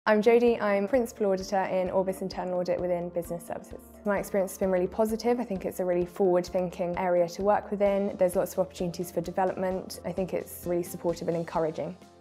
I'm Jodie, I'm Principal Auditor in Orbis Internal Audit within Business Services. My experience has been really positive. I think it's a really forward-thinking area to work within. There's lots of opportunities for development. I think it's really supportive and encouraging.